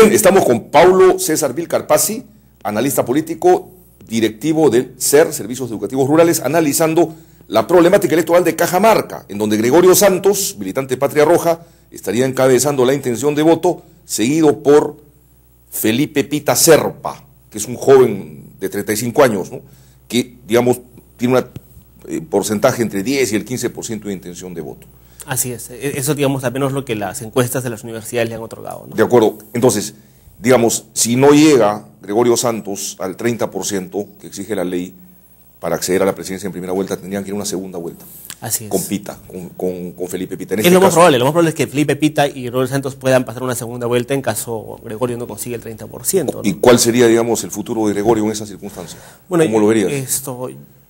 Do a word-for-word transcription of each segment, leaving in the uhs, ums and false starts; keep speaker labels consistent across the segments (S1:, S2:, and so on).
S1: Bien, estamos con Paulo César Vilcarpazzi, analista político, directivo del C E R, Servicios Educativos Rurales, analizando la problemática electoral de Cajamarca, en donde Gregorio Santos, militante de Patria Roja, estaría encabezando la intención de voto, seguido por Felipe Pita Serpa, que es un joven de treinta y cinco años, ¿no?, que, digamos, tiene un eh, porcentaje entre diez y el quince por ciento de intención de voto.
S2: Así es, eso, digamos, al menos lo que las encuestas de las universidades le han otorgado, ¿no?
S1: De acuerdo. Entonces, digamos, si no llega Gregorio Santos al treinta por ciento que exige la ley para acceder a la presidencia en primera vuelta, tendrían que ir a una segunda vuelta.
S2: Así es.
S1: Con Pita, con, con, con Felipe Pita. En
S2: es
S1: este
S2: lo más
S1: caso,
S2: probable, lo más probable es que Felipe Pita y Gregorio Santos puedan pasar una segunda vuelta en caso Gregorio no consiga el treinta por ciento, ¿no?
S1: ¿Y cuál sería, digamos, el futuro de Gregorio en esas circunstancias?
S2: Bueno,
S1: ¿cómo lo verías?
S2: Esto,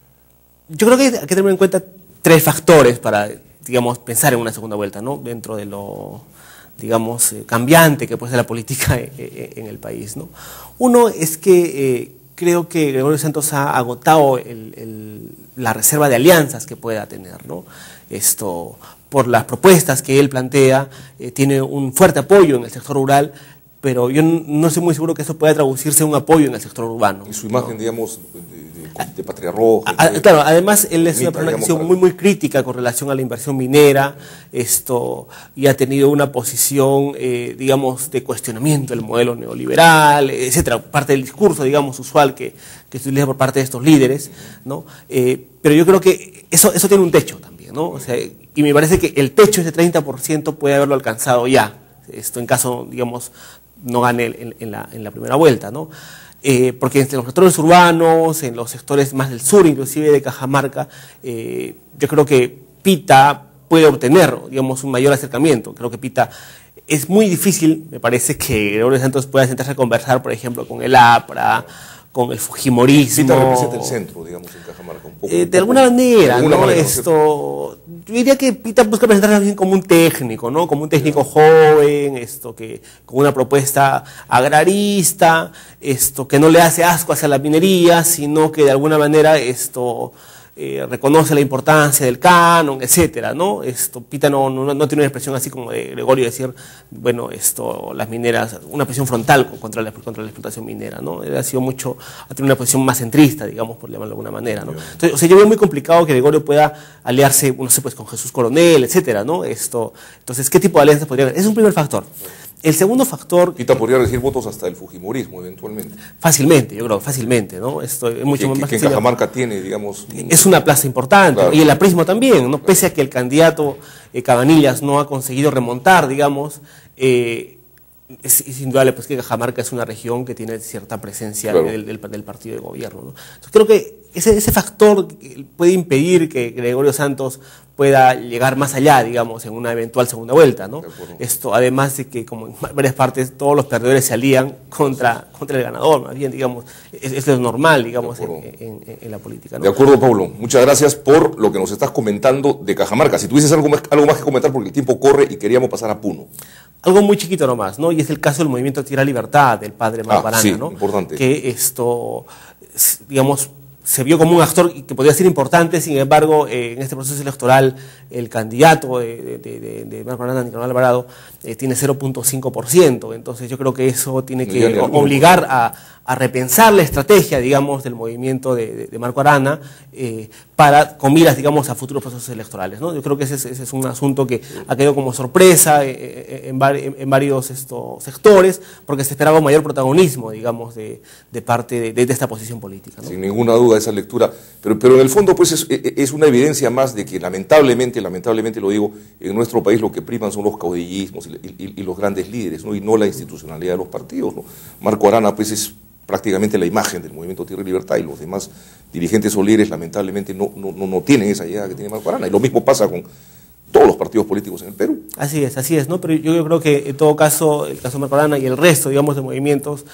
S2: yo creo que hay que tener en cuenta tres factores para, digamos, pensar en una segunda vuelta, ¿no?, dentro de lo, digamos, eh, cambiante que puede ser la política eh, en el país, ¿no? Uno es que eh, creo que Gregorio Santos ha agotado el, el, la reserva de alianzas que pueda tener, ¿no? Esto, por las propuestas que él plantea, eh, tiene un fuerte apoyo en el sector rural, pero yo no estoy muy seguro que eso pueda traducirse en un apoyo en el sector urbano.
S1: Y su imagen,
S2: ¿no?,
S1: digamos, de, de, de Patria Roja.
S2: A,
S1: de,
S2: claro, además él es
S1: de,
S2: una persona que ha
S1: digamos,
S2: sido
S1: para...
S2: muy, muy crítica con relación a la inversión minera, esto, y ha tenido una posición, eh, digamos, de cuestionamiento del modelo neoliberal, etcétera, parte del discurso, digamos, usual que, que se utiliza por parte de estos líderes, ¿no? Eh, pero yo creo que eso, eso tiene un techo también, ¿no? O sea, y me parece que el techo, ese treinta por ciento, puede haberlo alcanzado ya, esto en caso, digamos, no gane en, en, la, en la primera vuelta, ¿no? Eh, porque en los sectores urbanos, en los sectores más del sur, inclusive de Cajamarca, eh, yo creo que Pita puede obtener, digamos, un mayor acercamiento. Creo que Pita, es muy difícil, me parece, que Gregorio Santos pueda sentarse a conversar, por ejemplo, con el APRA, con el fujimorismo.
S1: Pita representa el centro, digamos, en Cajamarca, un poco.
S2: Eh,
S1: un
S2: de
S1: poco,
S2: alguna manera,
S1: de alguna
S2: ¿no?
S1: manera,
S2: Esto, yo diría que Pita busca presentarse bien como un técnico, ¿no? Como un técnico joven, esto, que con una propuesta agrarista, esto, que no le hace asco hacia la minería, sino que de alguna manera esto eh, reconoce la importancia del canon, etcétera, ¿no? Esto, Pita no, no, no tiene una expresión así como de Gregorio decir, bueno, esto, las mineras, una presión frontal contra la, contra la explotación minera, ¿no? Él ha sido mucho, ha tenido una posición más centrista, digamos, por llamarlo de alguna manera, ¿no? Entonces, o sea, yo veo muy complicado que Gregorio pueda aliarse, no sé, pues con Jesús Coronel, etcétera, ¿no? Esto, entonces, ¿qué tipo de alianzas podría haber? Es un primer factor. El segundo factor...
S1: Pita podría recibir votos hasta el fujimorismo, eventualmente.
S2: Fácilmente, yo creo, fácilmente, ¿no? Esto es mucho
S1: que,
S2: más
S1: que, que en Cajamarca tiene, digamos...
S2: Es una plaza importante, claro. Y el aprismo también, ¿no? Pese a que el candidato eh, Cabanillas no ha conseguido remontar, digamos, eh, es, es indudable pues, que Cajamarca es una región que tiene cierta presencia, claro, del, del, del partido de gobierno, ¿no? Entonces, creo que ese, ese factor puede impedir que Gregorio Santos pueda llegar más allá, digamos, en una eventual segunda vuelta, ¿no? Esto, además de que, como en varias partes, todos los perdedores se alían contra, contra el ganador, más bien, digamos, eso es normal, digamos, en, en, en la política, ¿no?
S1: De acuerdo, Paulo. Muchas gracias por lo que nos estás comentando de Cajamarca. Si tuvieses algo más, algo más que comentar, porque el tiempo corre y queríamos pasar a Puno.
S2: Algo muy chiquito nomás, ¿no? Y es el caso del movimiento Tierra Libertad, del padre Marco Arana,
S1: ah, sí,
S2: ¿no?
S1: Importante.
S2: Que esto, digamos, se vio como un actor que podía ser importante, sin embargo, eh, en este proceso electoral, el candidato de, de, de, de Marco Arana, Nicolás Alvarado, eh, tiene cero punto cinco por ciento. Entonces yo creo que eso tiene que no, obligar a, a repensar la estrategia, digamos, del movimiento de, de, de Marco Arana eh, para, con miras, digamos, a futuros procesos electorales, ¿no? Yo creo que ese, ese es un asunto que ha quedado como sorpresa en, en, en, en varios estos sectores, porque se esperaba un mayor protagonismo, digamos, de, de parte de, de esta posición política, ¿no?
S1: Sin ninguna duda esa lectura, pero, pero en el fondo pues es, es una evidencia más de que lamentablemente, lamentablemente lo digo, en nuestro país lo que priman son los caudillismos y, y, y los grandes líderes, ¿no? Y no la institucionalidad de los partidos, ¿no? Marco Arana pues es prácticamente la imagen del movimiento Tierra y Libertad, y los demás dirigentes o líderes lamentablemente no, no, no, no tienen esa idea que tiene Marco Arana, y lo mismo pasa con todos los partidos políticos en el Perú.
S2: Así es, así es, ¿no? Pero yo, yo creo que en todo caso, el caso de Marco Arana y el resto, digamos, de movimientos,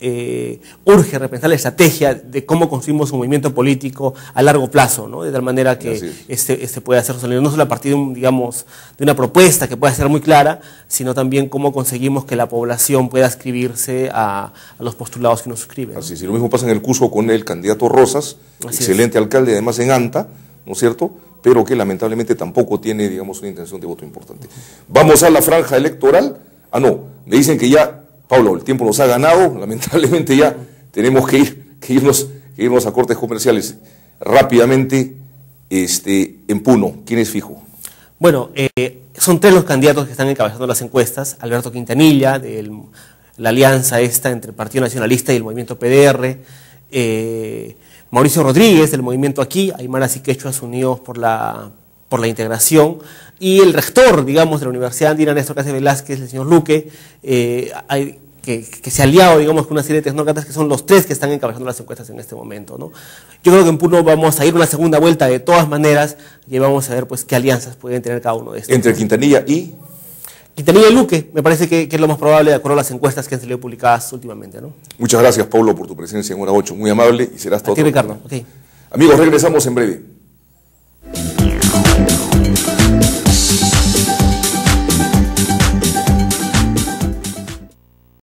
S2: eh, urge repensar la estrategia de cómo construimos un movimiento político a largo plazo, ¿no? De tal manera que este, este pueda ser sostenido, no solo a partir de, un, digamos, de una propuesta que pueda ser muy clara, sino también cómo conseguimos que la población pueda adscribirse a, a los postulados que nos suscriben, ¿no?
S1: Así es, y lo mismo pasa en el Cusco con el candidato Rosas, Así excelente es. alcalde, además en Anta, ¿no es cierto?, pero que lamentablemente tampoco tiene, digamos, una intención de voto importante. Vamos a la franja electoral. Ah, no, me dicen que ya Pablo, el tiempo nos ha ganado, lamentablemente ya tenemos que, ir, que, irnos, que irnos a cortes comerciales. Rápidamente, este, en Puno, ¿quién es fijo?
S2: Bueno, eh, son tres los candidatos que están encabezando las encuestas. Alberto Quintanilla, de la alianza esta entre el Partido Nacionalista y el Movimiento P D R, eh, Mauricio Rodríguez, del Movimiento Aquí, Aymaras y Quechuas Unidos por la, por la Integración, y el rector, digamos, de la Universidad Andina, Néstor Cáceres Velázquez, el señor Luque, eh, hay, que, que se ha aliado, digamos, con una serie de tecnócratas que son los tres que están encabezando las encuestas en este momento, ¿no? Yo creo que en Puno vamos a ir una segunda vuelta de todas maneras y vamos a ver pues qué alianzas pueden tener cada uno de estos.
S1: Entre Quintanilla y...
S2: Quintanilla y Luque, me parece que, que es lo más probable de acuerdo a las encuestas que han salido publicadas últimamente, ¿no?
S1: Muchas gracias, Pablo, por tu presencia en Hora ocho, muy amable y será hasta
S2: otra. Ricardo. Okay.
S1: Amigos, regresamos en breve.